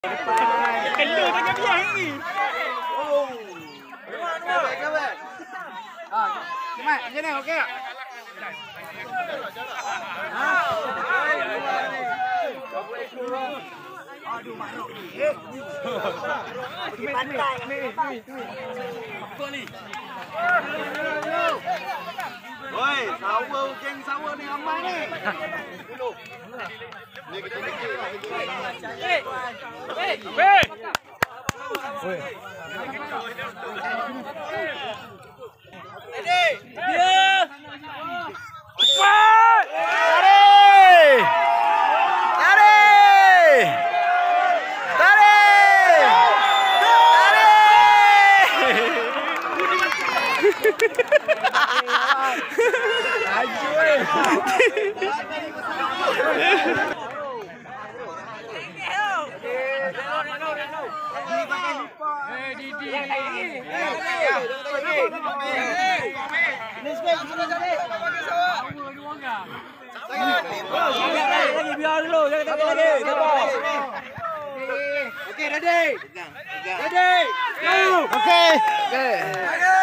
Kena dengan biang ni. Oh. Cemat, macam mana? Okey tak? Aduh, maknuk ni. Pergi pantai ni. Apa ni? Oi, sawa geng sawa ni ramai ni. Ni kecil-kecil. Weh. Ready. Dia. Cepat. Tarik. Tarik. Tarik. Lagi biar dulu, jangan tak lagi. Okey, ready. Ready. Go. Okey.